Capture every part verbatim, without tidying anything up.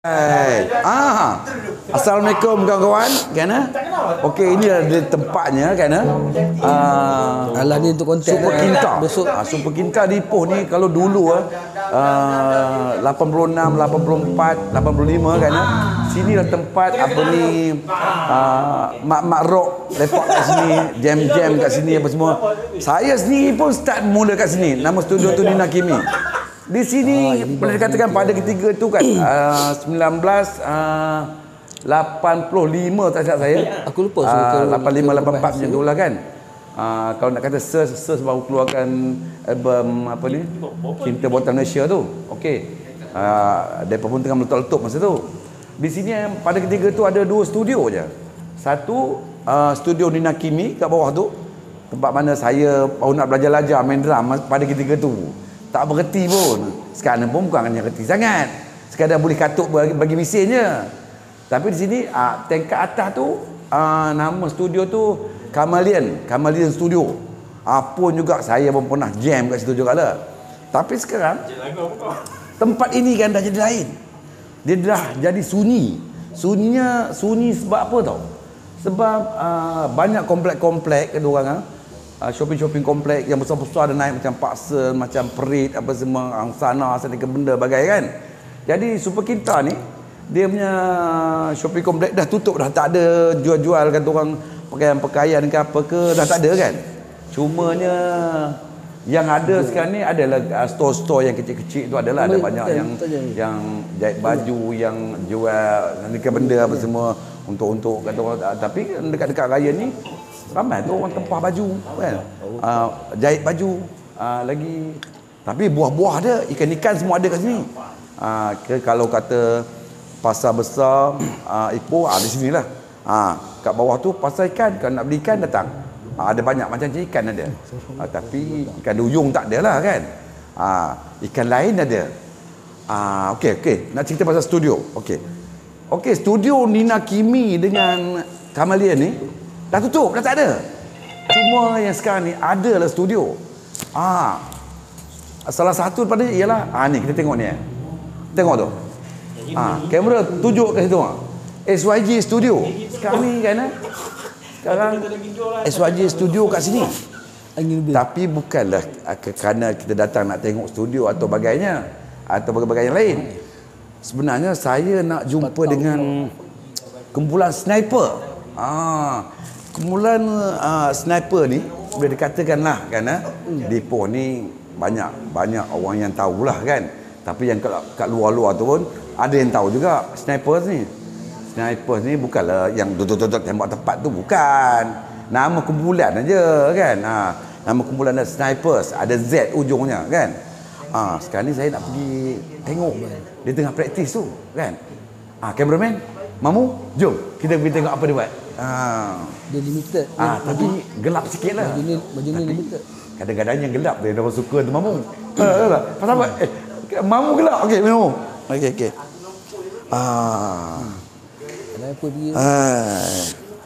Hai. Ah. Assalamualaikum kawan-kawan, kan? Okey, ini adalah tempatnya, kan? Ah, alah ni untuk konten Super dah. Kinta. Besok Ah, Super Kinta di Ipoh ni kalau dulu ah uh, lapan puluh enam, lapan puluh empat, lapan puluh lima kan. Sini lah tempat apa ni uh, mak-mak rock lepak kat sini, jam-jam kat sini apa semua. Saya sendiri pun start mula kat sini. Nama studio tu Nina Kimi. Di sini ah, boleh dikatakan pada ketiga tu kan uh, sembilan belas lapan puluh lima tak silap saya. Aku lupa uh, lapan puluh lima lapan puluh empat macam tu lah kan. Uh, kalau nak kata Sirs, Sirs baru keluarkan album apa ni, Cinta Buatan Malaysia tu. Okey. Uh, mereka pun tengah meletup-letup masa tu. Di sini pada ketiga tu ada dua studio je. Satu uh, studio Nina Kimi kat bawah tu, tempat mana saya baru nak belajar-belajar main drum pada ketiga tu. Tak berhenti pun. Sekarang pun bukan hanya reti sangat. Sekadar boleh katuk bagi, bagi mesin je. Tapi di sini uh, tingkat atas tu uh, nama studio tu Kamalian, Kamalian Studio. Uh, pun juga saya pun pernah jam kat situ juga lah. Tapi sekarang tempat ini kan dah jadi lain. Dia dah jadi sunyi. Sunyinya sunyi sebab apa tau? Sebab uh, banyak komplek-komplek kedua orang. Uh, shopping-shopping komplek yang besar-besar ada naik macam Paksa, macam Perit, apa semua, Angsana, sedikit benda bagai kan. Jadi Super Kinta ni, dia punya shopping komplek dah tutup dah. Tak ada jual-jual kata orang pakaian-pakaian ke apa ke, dah tak ada kan. Cumanya yang ada sekarang ni adalah uh, store-store yang kecil-kecil tu adalah. Ada banyak yang yang jahit baju, yang jual sedikit benda apa semua untuk-untuk kata orang. Tapi dekat-dekat raya ni ramai tu orang tempah baju kan, uh, jahit baju uh, lagi. Tapi buah-buah ada, ikan-ikan semua ada kat sini. Uh, ke, kalau kata pasar besar uh, Ipoh, uh, di sinilah. Uh, kat bawah tu pasar ikan, kalau nak beli ikan datang. Uh, ada banyak macam ikan ada. Uh, tapi ikan duyung tak ada lah kan. Uh, ikan lain ada. Uh, okey okey, nak cerita pasal studio. Okey. Okey, studio Nina Kimi dengan Kamalian ni dah tutup, dah tak ada. Cuma yang sekarang ni adalah studio. Ah, salah satu daripada ialah ah ni kita tengok ni eh. Tengok tu. Ah, kamera tunjuk kat situ ah. S Y G Studio. Sekarang ni kan eh. Sekarang S Y G Studio kat sini. Tapi bukanlah kerana kita datang nak tengok studio atau bagainya atau bagai-bagai yang lain. Sebenarnya saya nak jumpa dengan kumpulan sniper. Ah, kumpulan uh, sniper ni boleh dikatakan lah kan eh? Di Ipoh ni banyak banyak orang yang tahulah kan. Tapi yang kat, kat luar-luar tu pun ada yang tahu juga snipers ni. Snipers ni bukanlah yang duduk-duduk tembak tepat tu, bukan. Nama kumpulan aja kan. Ha, nama kumpulan ada snipers, ada Z ujungnya kan. Ah, ha, sekarang ni saya nak pergi tengok dia tengah praktis tu kan. Ah, ha, cameraman, Mamu, jom kita pergi tengok apa dia buat. Ah, dia limited. Ah, tapi gelap sikit lah. Baju ni, baju ni limited. Kadang-kadang yang gelap dia orang suka tu Mamu. Ah, pasal apa? Eh, Mamu gelap. Okey, Mamu. Okey, okey. Ah. Kenapa dia? Ah.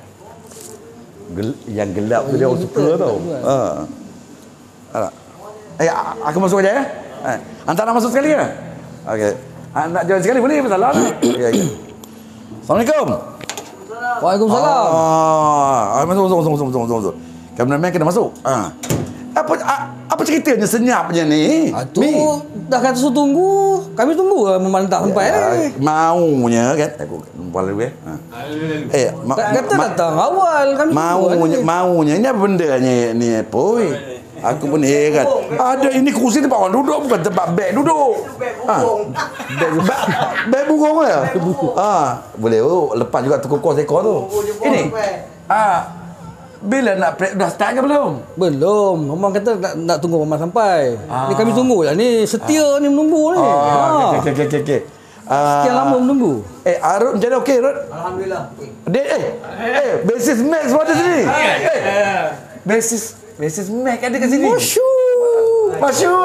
Gel yang gelap tu dia orang suka tau. Ah. Alah. Eh, aku masuk aja ya. Eh, hantar nak masuk sekali ya? Okey. Ah, nak join sekali boleh pasal lah. Okey, okey. Assalamualaikum. Waalaikumsalam. Ah, masuk masuk masuk masuk masuk masuk. Kameraman kena masuk. Ah. Apa apa ceritanya senyapnya ni? Ah, tu dah kata suruh tunggu. Kami tunggu lah memantau sampai ya, ni. Maunya kan. Aku lupa dulu eh. Ha. Eh, ma kata ma datang awal kami maunya maunya ini apa benda ni ni poi. Aku pun heran. Ada ini kursi tempat orang duduk bukan tempat beg duduk. Ha. Beg beg burung ya. Ah, boleh oh lepas juga terkokor seekor tu. Ini. Ah, bila nak dah start ke belum? Belum. Memang kata nak, nak tunggu Mama sampai. Ah. Ni kami tunggu lah ni. Setia ah. ni menunggu ni. Ah, okey okey okey okey. Uh, Sekian lama menunggu. Eh, Arut macam mana okey, Arut? Alhamdulillah. Dia eh, eh, basis Max pun ada sini. Eh, basis basis Max ada kat sini. Masyur. Masyur.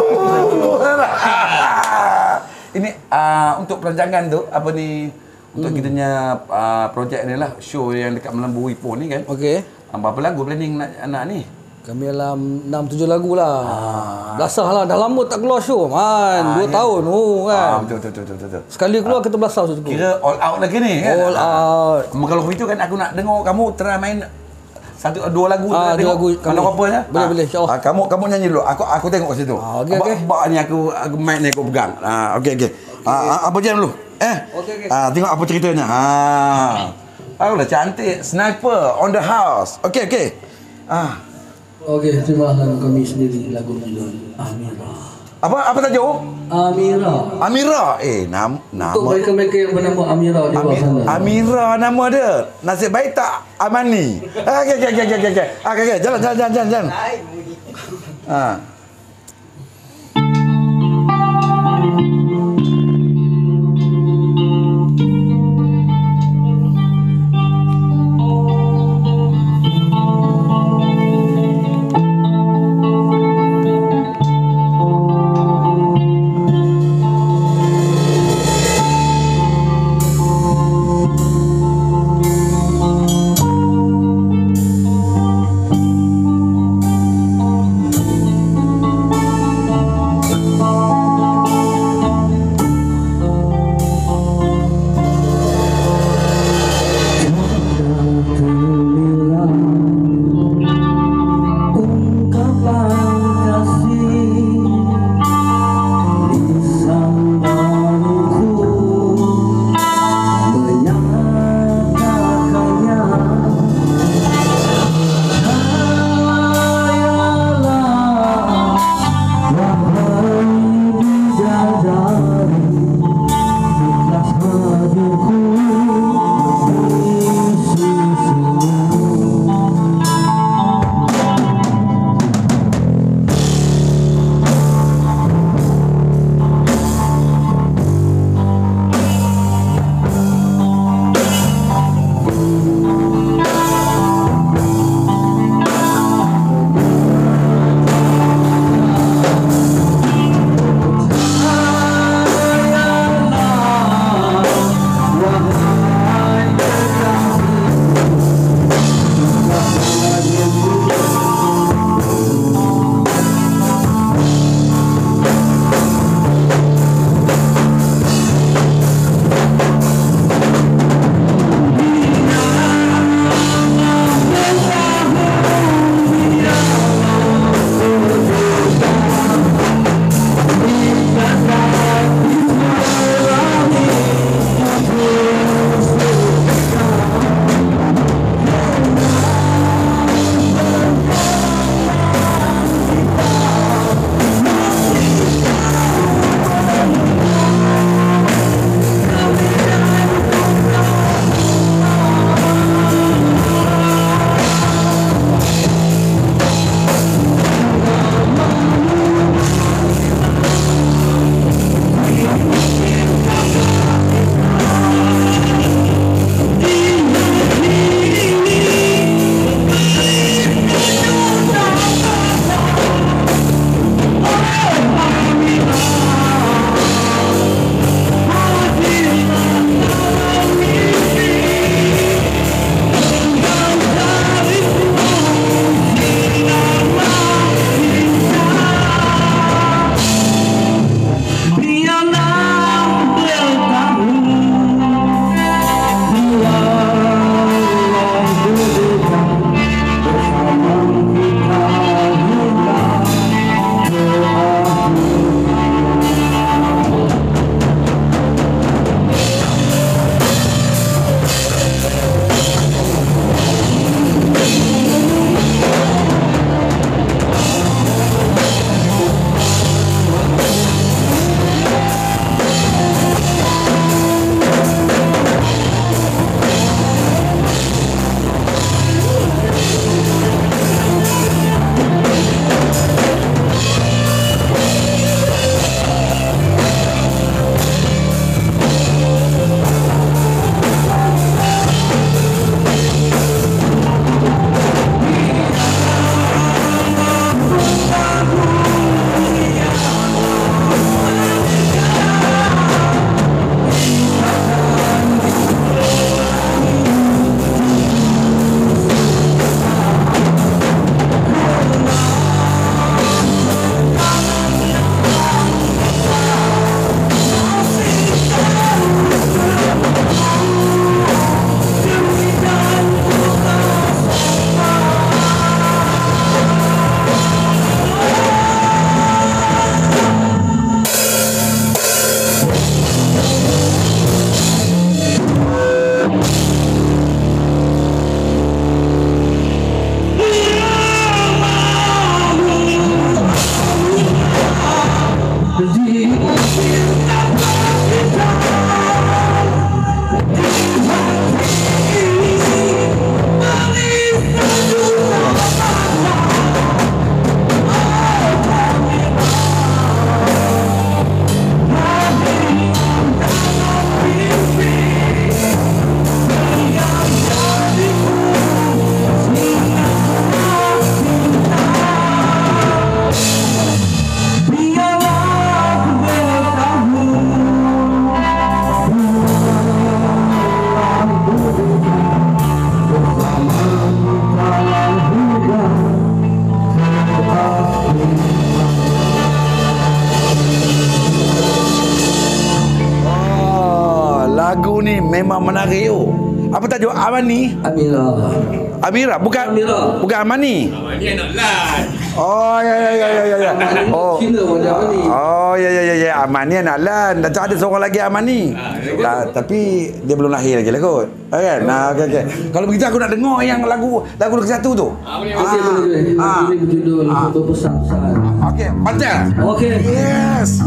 Ini uh, untuk perancangan tu apa ni untuk hmm. kitanya uh, projek ni lah, show yang dekat Melembu Ipoh ni kan. Okey. Berapa lagu planning nak nak ni? Kami dalam enam tujuh lagu lah. Ah. Belasah lah. Dah lama tak keluar show. Man. Ah, dua ya. tahun. Oh, kan. Ah, betul, betul, betul, betul. Sekali keluar ah. kita belasah. Kira all out lagi ni kan? All ah. out. Kalau begitu kan aku nak dengar kamu try main satu dua lagu. Ah, dua lagu. Kalau apa ya? Boleh, ah. boleh. InsyaAllah. Ah, kamu kamu nyanyi dulu. Aku aku tengok kat situ. Ah, okay, okay. Abang ni aku, aku mic ni aku pegang. Ah, okey, okey. Okay, ah, okay. Apa je dulu? Eh? Okey, okey. Ah, tengok apa ceritanya. Ah. Ah, udah cantik. Sniper on the house. Okey, okey. Ah. Okey, terima lagu kami sendiri, lagu judul Amira. Apa apa tajuk? Amira. Amira. Eh, nam, nama. Untuk mereka-mereka yang bernama Amira di luar sana. Amira nama dia. Nasib baik tak Amani. Okey, okey, okey, okey, okey. Ah, okey, okey. Jalan, jalan, jalan, jalan, jalan. Ah. lagu ni memang menarik oh. Apa tajuk Amani? Amira. Amira, bukan Amira. bukan Amani. Amani anak lan. Oh ya ya ya ya ya. Oh. Cina pun dia ni. Oh ya ya ya ya Amani anak lan. Dan ada seorang lagi Amani. Ah, tapi dia belum lahir lagi lah kot. Ah, kan? Nah, okey okey. Kalau begitu aku nak dengar yang lagu lagu ke satu tu. Boleh Okey, boleh boleh. Ah. Ini berjudul berpesan-pesan. Okey, baca. Okey. Yes.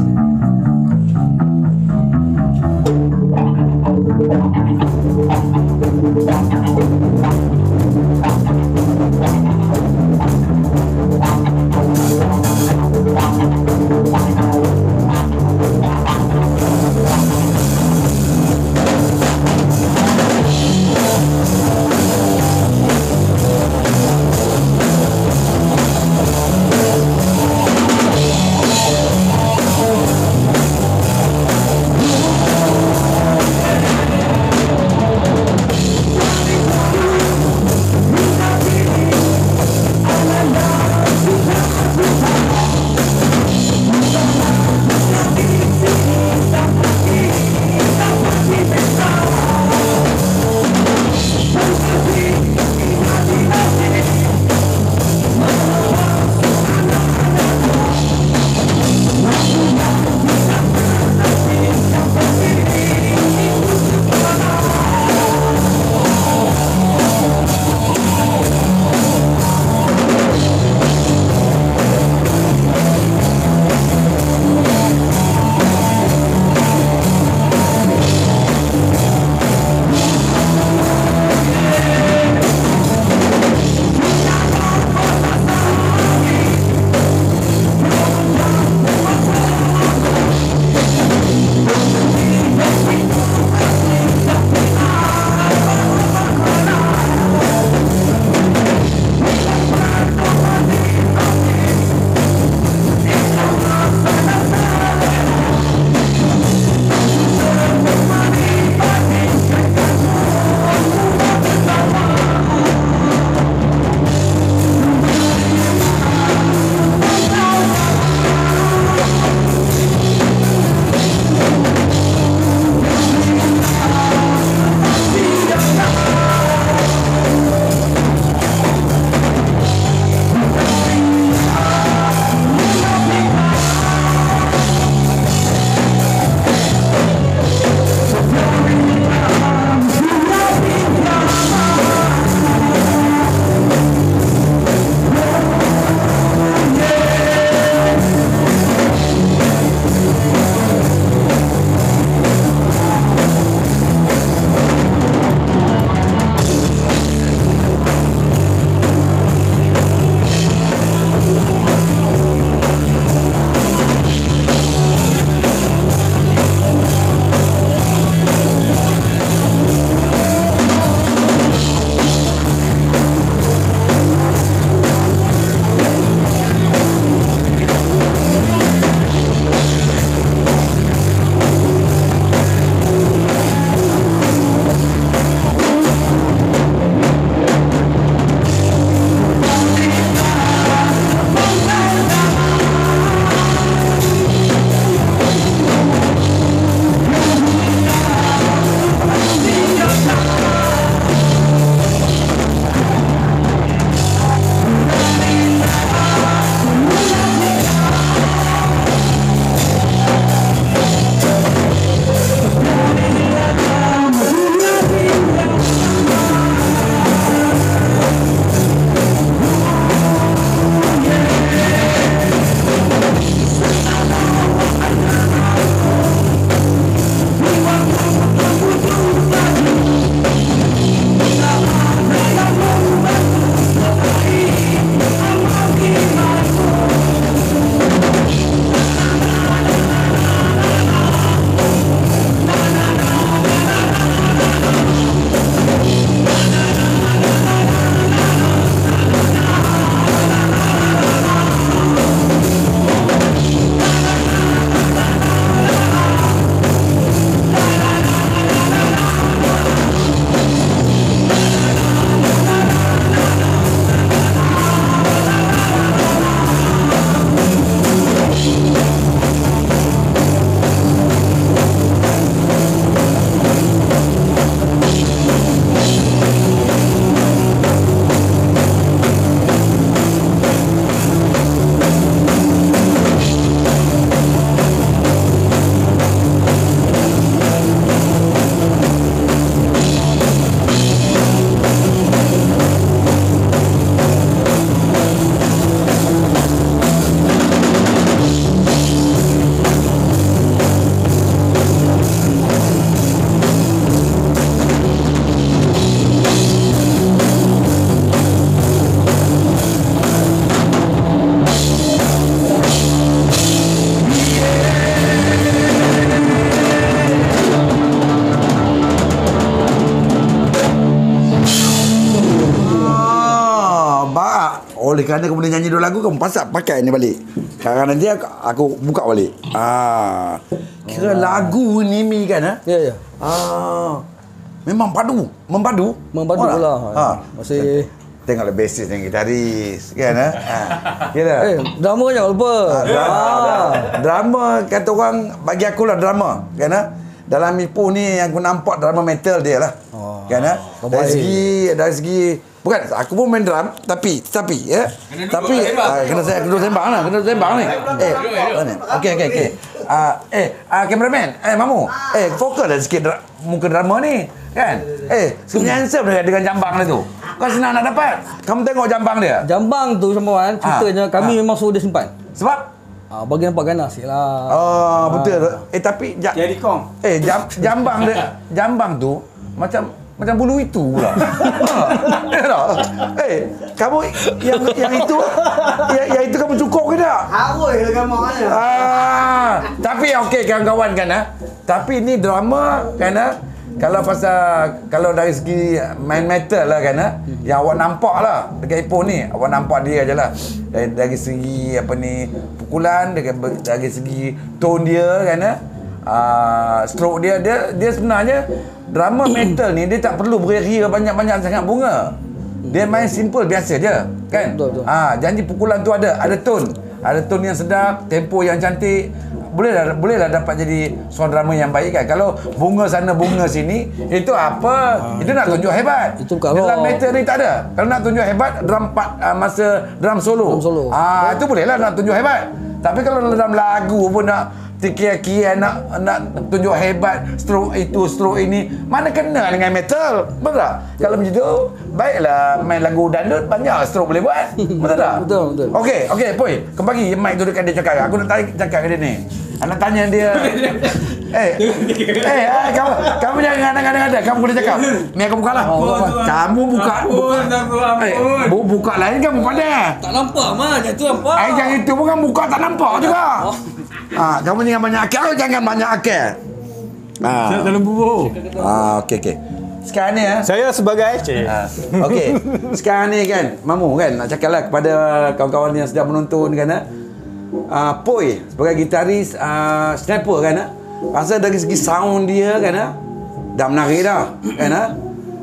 oleh kerana kamu dah nyanyi dua lagu, kamu pasal pakai ni balik. Kadang-kadang nanti aku, aku buka balik. Ah, kira oh. lagu ni Mi kan? Ha? Ya, ya. Ah, memang padu, mempadu. Mempadu oh, pula. Ha. Masih tengoklah basis yang gitaris kan? Ha? Ha. Kira. Eh, drama kan jangan lupa. Ah, drama, ah. drama kata orang bagi aku lah drama kan? Ha? Dalam Ipoh ni yang aku nampak drama metal dia lah. Oh. Kan? Ha? Dari segi dari segi bukan, aku pun main drum, tapi tapi ya. Kena tapi uh, kena saya kena sembang lah, kena sembang ni. Eh, mana? Okey okey okey. Ah uh, eh uh, cameraman, eh Mamu. Eh fokus dah sikit dra- muka drama ni, kan? Eh, sebenarnya handsome dengan, dengan jambang dia tu. Kau senang nak dapat. Kamu tengok jambang dia. Jambang tu sambuan, ceritanya ha. kami ha. memang suruh dia simpan. Sebab Ah, bagi nampak ganas sikitlah. Oh, betul. Ah. Eh tapi ja- jadi kong. Eh jam, jambang dia, jambang tu macam macam bulu itu pula. Eh, tak? Eh, kamu yang yang itu yang, yang itu kamu cukup ke tak? Harus lah kamu kan. Ah, tapi okey kawan-kawan kan ah. Tapi ni drama kan ah. Kalau pasal kalau dari segi main metal lah kan ah, yang awak nampak lah dekat Ipoh ni, awak nampak dia aje lah. Dari, dari segi apa ni pukulan, dari, dari segi tone dia kan ah. Uh, stroke dia dia dia sebenarnya drama metal ni dia tak perlu beri banyak-banyak sangat bunga. Dia main simple biasa je kan. Betul, betul. Ah, janji pukulan tu ada ada tone. Ada tone yang sedap, tempo yang cantik. Bolehlah bolehlah dapat jadi seorang drama yang baik kan. Kalau bunga sana bunga sini, itu apa? Ah, itu, itu nak tunjuk hebat. Itu bukan dalam metal ni tak ada. Kalau nak tunjuk hebat drum part uh, masa drum solo. Drum solo. Ah, itu bolehlah nak tunjuk hebat. Tapi kalau dalam lagu pun nak Tikia-kia nak nak tunjuk hebat, stroke itu, stroke ini, mana kena dengan metal? Betul tak? Kalau macam tu, baiklah main lagu dandut, banyak stroke boleh buat. Betul tak? Betul, betul. Okey, okey, Poi, kau bagi mic tu dekat dia cakap. Aku nak tarik cakap ke dia ni. Nak tanya dia. eh, eh, ah, kamu kamu jangan ngada-ngada, kamu kena cakap. Ni aku buka lah. Oh, kamu buka, buka. Eh, bu, buka lain kamu pada. Tak nampak mah, yang tu nampak. Eh, yang itu pun kan buka tak nampak juga. Oh. Ah, kamu jangan banyak akal, jangan banyak akal. Ah. Saya dalam bubur. Ah, okey okey. Sekarang ni ya. Saya sebagai cik. Ah, okey. Sekarang ni kan, Mamu kan nak cakaplah kepada kawan-kawan yang sedang menonton kan ah. Uh, Poi sebagai gitaris uh, sniper kan ah. Pasal dari segi sound dia kan ah. Dah menarik dah kan ah.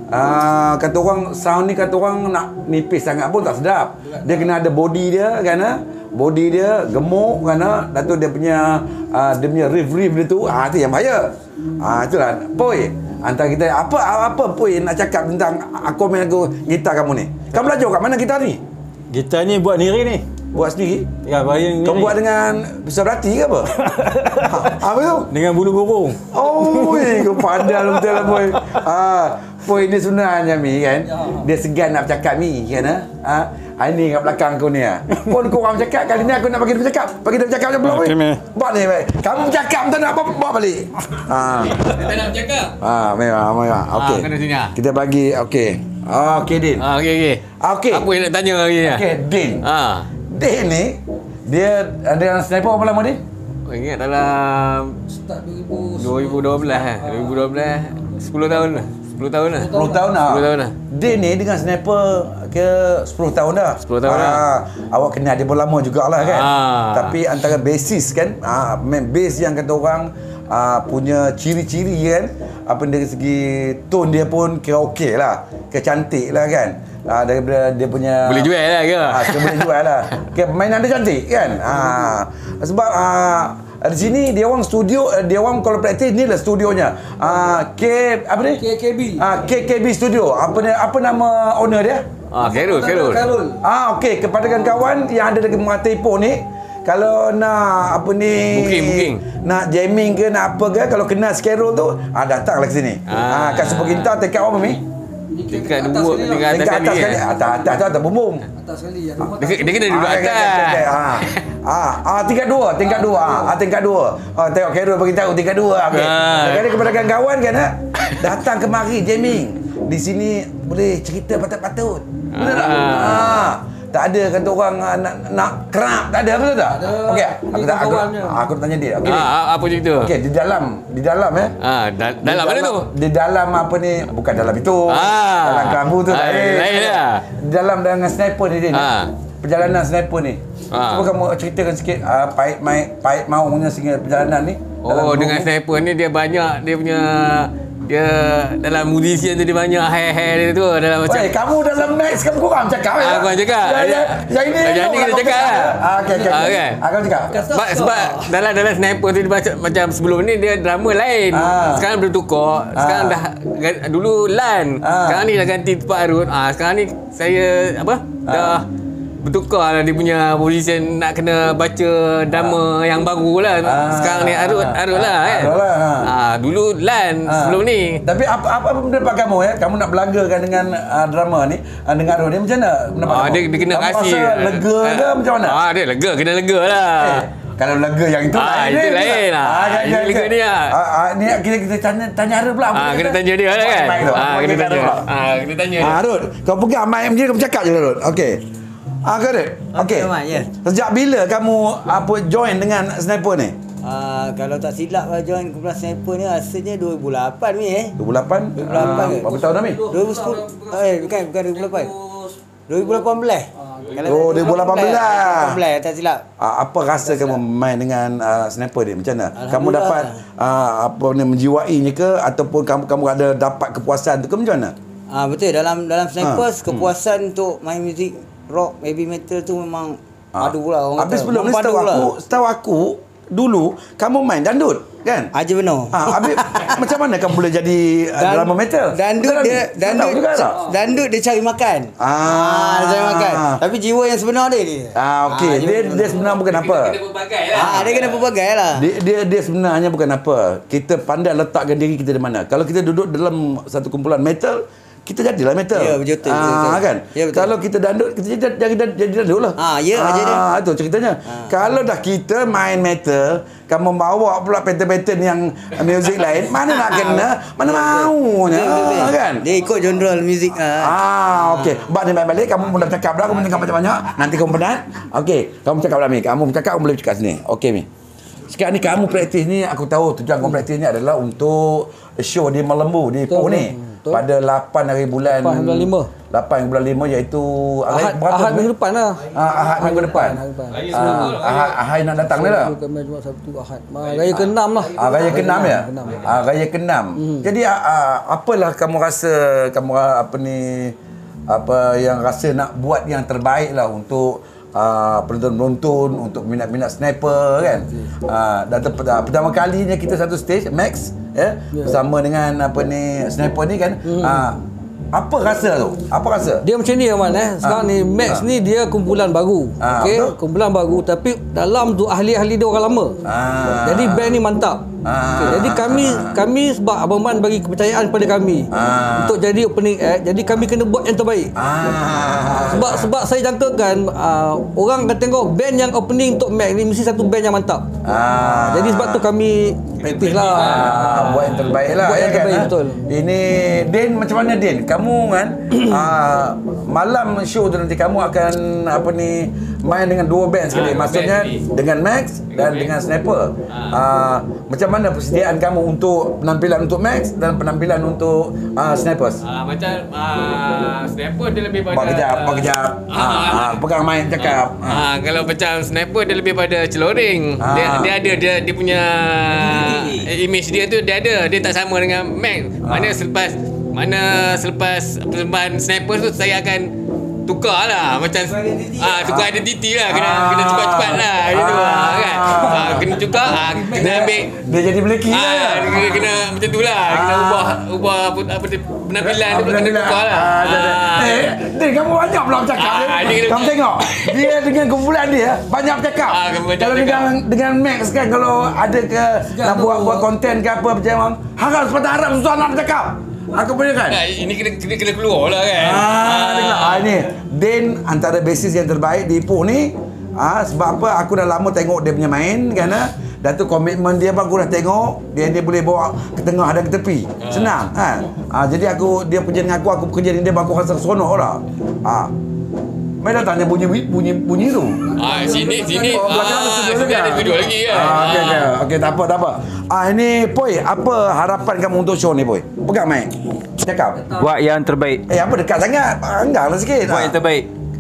Uh, kata orang sound ni kata orang nak nipis sangat pun tak sedap. Dia kena ada body dia kan ah. Body dia gemuk kan ah. Dan tu dia punya uh, dia punya riff-riff dia tu ah tu yang bahaya. Ah itulah Poi. Antara kita apa apa Poi nak cakap tentang aku main lagu gitar kamu ni. Kamu belajar kat mana gitar ni? Gitar ni buat sendiri ni. Buat sendiri? Ya, bayang kau buat dengan pisau berhati ke apa? ha, apa tu? Dengan bulu burung. Oh, kau pandai betul lah Poi. Ah, Poi ni sebenarnya Mi kan. Dia segan nak bercakap Mi kan ah. Ha? Ha, ini kat belakang kau ni ah. Pun kau orang bercakap, kali ni aku nak bagi dia bercakap. Bagi dia bercakap macam belum Poi. Buat ni baik. Kamu bercakap tak nak bawa, bawa balik. Ah. Tak nak bercakap. Ah, memang memang. Okey. Ah, kena sini ah. Kita bagi okey. Ah, okey Din. Ah, okey okey. Okey. Apa yang nak tanya lagi ni? Okey, Din. Ah. Din ni dia ada yang sniper berapa lama Din? Oh, ingat dalam Start dua ribu dua belas eh. dua ribu dua belas sepuluh tahun dah. sepuluh tahun dah. sepuluh tahun dah. sepuluh tahun dah. Din ni dengan sniper ke sepuluh tahun dah. sepuluh tahun ah, dah. Awak kenal dia pun lama jugalah kan. Ah. Tapi antara basis kan, ah, main bass yang kata orang ah, punya ciri-ciri kan, apa dari segi tone dia pun kira okey lah. Kecantik lah kan. Ah, daripada dia punya Boleh jual lah ke? Ah, dia boleh jual lah. Okay, permainan dia cantik kan. Ah, sebab ah, di sini dia orang studio, dia orang kalau praktis ni lah studionya. Ah, K apa ni? K K B. Ah, K K B Studio. Apa ni apa nama owner dia? Ah, Khairul, Khairul. Ah, okey, kepada kawan-kawan yang ada dekat Mata Ipoh ni, kalau nak apa ni Booking, booking. nak jamming ke nak apa ke, kalau kenal Scarol tu, ah datanglah ke sini. Ah, Ah. kat Super Gintar tingkat apa Mi? Tingkat dua, tingkat atas Tingkat atas sekali. sekali. eh. Atas atas tu atas bumbung. Atas sekali. Ada rumah Dia, dia kena duduk Ah, atas. Ah, ah, ah, tingkat dua, tingkat dua, ah, tingkat dua. Oh, tengok Khairul bagi tahu tingkat dua. Okey. Ah. Jadi kepada kawan-kawan kan, ah, datang kemari jamming. Di sini boleh cerita patut-patut. Betul tak? Ah. Tak ada kata orang ah, nak nak kerap, tak ada betul tak? Ada. Okey, aku Ini tak aku, kawan-kawannya. aku tanya dia. Okey. Ah, apa cerita? Okey, di dalam, di dalam eh. Ah, da- Di dalam mana tu? Di dalam apa ni? Bukan dalam itu. Ah. Dalam kelambu tu Ah, lain. lain lah. Di dalam dengan sniper ni dia. ni. Ah. perjalanan sniper ni. Ah. Cuba kamu ceritakan sikit uh, pahit mai pahit maungnya sehingga perjalanan ni. Oh, dengan sniper ni dia banyak dia punya dia dalam musician tu dia banyak hair-hair dia tu dalam macam Oi, kamu dalam Max kamu kurang cakap ya. Ah, kurang cakap. Ya, ya, yang ini. Yang ni kita cakap lah. Ah, okey okey. Ah, kan? Aku cakap. sebab, sebab dalam dalam sniper tu dia macam, macam sebelum ni dia drama lain. Ah. Sekarang bertukar. Sekarang Ah. dah dulu LAN. Ah. Sekarang ni dah ganti tempat arut. Ah, sekarang ni saya apa? Dah bertukar lah dia punya position nak kena baca drama yang baru lah. Ah. Sekarang ni arut arut lah kan. Arut lah. Ah, dulu LAN Ah. sebelum ni. Tapi apa apa pendapat kamu ya? Kamu nak berlagakan dengan uh, drama ni, uh, dengan Arul ni macam mana pendapat Ah, kamu? dia, dia kena kamu kasih. rasa lega ke macam mana? Ah, dia lega, kena lega lah. Eh, kalau lega yang itu Ah, lain. itu ni. lain lah. Ah, Ini jangan, lega jangan. ni lah. Ah, ah, ni kita kita tanya tanya Arul pula. Ah, kena tanya dia lah kan. Ah, kena tanya. Ah, kena tanya dia. Ah, Arul, kau pegang mic macam ni kau bercakap je Arul. Okey. Ah, kau Arul. Okey. Mak, ya. Sejak bila kamu apa join dengan sniper ni? Ah, kalau tak silap lah join kumpulan sniper ni rasanya dua ribu lapan ni eh. dua ribu lapan. dua ribu lapan Ah, ke? berapa tahun dah ni? dua ribu sepuluh. Eh bukan bukan dua ribu lapan. dua ribu lapan belas. Kalau Oh, dua ribu lapan belas. dua ribu lapan belas tak silap. Uh, apa rasa kamu main dengan uh, sniper ni? Macam mana? Kamu Alhamdulillah. dapat uh, apa ni menjiwainya ke ataupun kamu kamu ada dapat kepuasan tu ke macam mana? Ah betul dalam dalam sniper Ah, kepuasan untuk main muzik rock, heavy metal tu memang Ah. padu lah orang Habis kata. sebelum ni Memang setahu padu aku, lah. setahu aku dulu kamu main dandut kan? Aja benar. Ah, habis macam mana kamu boleh jadi uh, Dan- drama metal? Dandut Betul dia tak? Saya dandut tahu juga tak? dandut dia cari makan. Ah. dia cari makan. Tapi jiwa yang sebenar dia ni. Ah, okey. Ah, Dia dia sebenarnya bukan apa. Kena berbagai lah. Ah dia kena pelbagai lah. Dia, dia dia sebenarnya bukan apa. Kita pandai letakkan diri kita di mana. Kalau kita duduk dalam satu kumpulan metal, kita jadilah metal. Ya, betul, betul, Ah, betul. kan? Ya, betul. Kalau kita dandut, kita jadi jadi, jadi, jadi dandut lah. Ah, ya, aja dia. Ah, itu ceritanya. Kalau dah kita main metal, kamu bawa pula pattern-pattern yang music lain, mana nak kena? Mana maunya, Betul, betul, betul. kan? Dia ikut genre muzik lah. Ah, okey. Bak ni balik-balik kamu pun dah cakap dah, kamu cakap banyak-banyak. Nanti kamu penat. Okey, kamu cakap dah Mi. Kamu bercakap kamu boleh cakap sini. Okey Mi. Sekarang ni kamu praktis ni, aku tahu tujuan kamu praktis ni adalah untuk show di Malembu di Ipoh Betul, ni. betul. Pada lapan hari bulan lapan bulan lima. lapan bulan lima iaitu Ahad, berapa Ahad tu, Mi? minggu depan lah. Ah, Ahad minggu depan. Ahad depan. Ah, Ahad Ahad nak datang ni lah. Sabtu, Khamis, Jumaat, Sabtu, Ahad. Ma- Raya ke-enam lah. Ah, raya keenam ya? Keenam. Ah, raya keenam. Jadi ah, ah, apalah kamu rasa kamu ah, apa ni apa yang rasa nak buat yang terbaik lah untuk uh, penonton-penonton, untuk minat-minat sniper kan. Uh, dan ter- uh, pertama kalinya kita satu stage Max ya yeah, bersama dengan apa ni sniper ni kan. Uh, apa rasa tu? Apa rasa? Dia macam ni Aman eh. Sekarang Ah. ni Max Ah. ni dia kumpulan baru. Ah, Okey, betul. kumpulan baru tapi dalam tu ahli-ahli dia orang lama. Ah. Jadi band ni mantap. Ah. Okay, jadi kami kami sebab Abang Man bagi kepercayaan kepada kami Ah. untuk jadi opening act, jadi kami kena buat yang terbaik. Ah. Sebab sebab saya jangkakan uh, orang akan tengok band yang opening untuk Mac ni mesti satu band yang mantap. Ah. Jadi sebab tu kami praktis lah. Ah, buat yang terbaik lah. Buat yang ya kan, terbaik, ah? betul. Ini Din, macam mana Din? Kamu kan ah, malam show tu nanti kamu akan apa ni main dengan dua band sekali. Ah, Maksudnya band ni. dengan Max dan dengan Sniper. Ah, macam mana persediaan kamu untuk penampilan untuk Max dan penampilan untuk ah, Snipers? Ah, macam ah, sniper dia lebih pada Buat kejap, buat kejap. Ah, Ah, ah, pegang mic cakap. Ah. Ah, kalau macam sniper dia lebih pada celoring. Ah. Dia dia ada dia dia punya image dia tu dia ada, dia tak sama dengan Mac. Mana selepas mana selepas persembahan sniper tu saya akan tukar lah macam ah tukar identiti lah, kena Ah. kena cepat-cepat lah gitu Ah. lah kan. Ah, kena tukar ah, kena ambil Dia jadi Blacky ah lah. kena, kena macam tu lah, kena Ah. ubah ubah apa, apa dia, penampilan tu kena Penampilan. tukar lah. Ah, dah, dah. Ah. Eh, Din, kamu banyak pula bercakap. Ah, Din. dia kena- Kamu tengok. Dia dengan kumpulan dia banyak bercakap. Ah, banyak Kalau bercakap. dengan dengan Max kan, kalau ada ke nak buat buat konten ke apa macam harap sepatah harap susah nak bercakap. Aku punya kan. Ah, ini kena kena, kena keluar lah kan. Ah, tengok. Ah, ni Din antara basis yang terbaik di Ipoh ni. Ah, sebab apa? Aku dah lama tengok dia punya main kan. Ah. Dan tu komitmen dia pun aku dah tengok. Dia dia boleh bawa ke tengah dan ke tepi. Senang kan. Ah, jadi aku dia kerja dengan aku, aku bekerja dengan dia, aku rasa seronok lah. Ah. Mai dah tanya bunyi bunyi bunyi tu. Ah, sini sini Oh, belakang ada ah, studio sini juga. ada studio lagi kan. Ah, okey okey. Okey, tak apa tak apa. Ah, ini Poi, apa harapan kamu untuk show ni, Poi? Pegang mic. Cakap. Buat yang terbaik. Eh, apa dekat sangat? Angganglah sikit. Buat yang terbaik.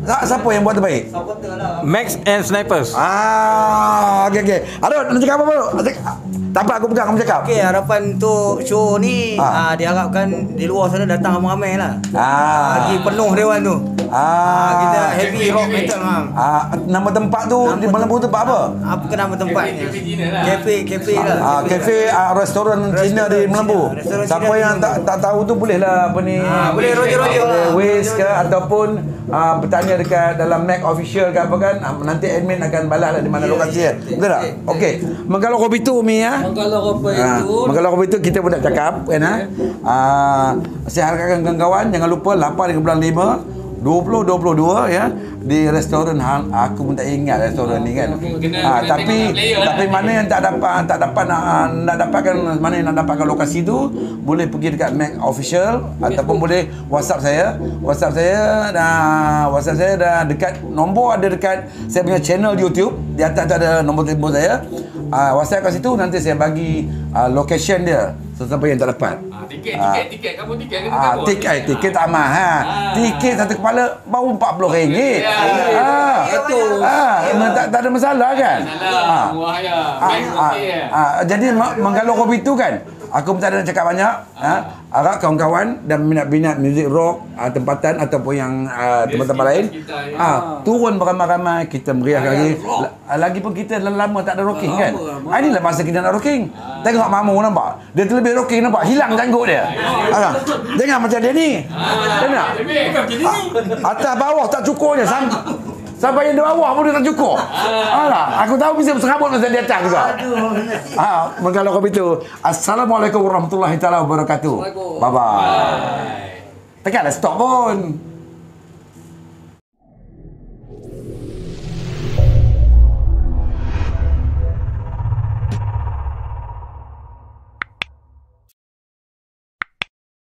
Sa- Siapa yang buat terbaik? Supporter lah. Max and Snipers. Ah, okey okey. Aduh, nak cakap apa bro? Tak apa, aku pegang, kamu cakap. Okey, harapan untuk show ni Ah. ah. diharapkan di luar sana datang ramai-ramai lah. Ah. Lagi penuh dewan tu. Ah, Ah, kita heavy rock metal mam. Ah, nama tempat tu Nama di Melambung tempat apa? Apa ke nama tempatnya? Kafe Cina lah. Kafe, kafe lah. Ah, kafe ah, restoran Cina di Cina. Melambung. Restoran Siapa Cina di yang tak tak tahu tu boleh lah apa ni. Ah, boleh roger-roger Boleh lah. Waze ke Roger-roger. ataupun ah, bertanya dekat dalam Mac official ke apa kan. Ah, nanti admin akan balas lah di mana Ya, lokasi ya, dia. Betul tak? Okey. Menggalau kopi tu Umi ya. Kalau apa Ah, itu Menggalau kopi tu kita pun nak cakap kan ha. Ah, saya harapkan kawan-kawan jangan lupa lapan hingga bulan lima dua puluh dua puluh dua ya di restoran hang aku pun tak ingat restoran ni kan. Kena- Ah, kena tapi tengok player lah. tapi mana yang tak dapat tak dapat nak nak dapatkan mana yang nak dapatkan lokasi tu boleh pergi dekat Mac official ataupun boleh WhatsApp saya. WhatsApp saya dah WhatsApp saya dah dekat nombor ada dekat saya punya channel YouTube. Di atas tu ada nombor telefon saya. Ah, WhatsApp kat situ nanti saya bagi ah, location dia sesiapa yang tak dapat. Ah, tiket, tiket, tiket. Kamu tiket ke Ah, kamu? tiket eh, tiket tak mahal ha. Tiket satu kepala baru empat puluh ringgit. Ya. Ah. Betul. Ah, memang tak, tak ada masalah kan? Salah, murah ya. Ah, Main ah, okey ya. ah, jadi ma- menggalau kopi tu kan aku pun tak ada nak cakap banyak ah. Harap kawan-kawan dan minat-minat muzik rock ah, tempatan ataupun yang ah, tempat-tempat lain kita, ya. ah, turun beramai-ramai kita meriah lagi. La- lagi pun kita dah lama tak ada rocking kan. Ah, inilah masa kita nak rocking. Tengok Mamu nampak dia terlebih rocking nampak hilang janggut dia. Ah, jangan macam dia ni. Tengok Ah, atas bawah tak cukurnya sam sampai yang di bawah pun dia tak cukur. Alah, aku tahu bisa serabut masa di atas juga. Ah, menggalau kopi tu. Assalamualaikum warahmatullahi taala wabarakatuh. Bye bye. Takkanlah stop pun.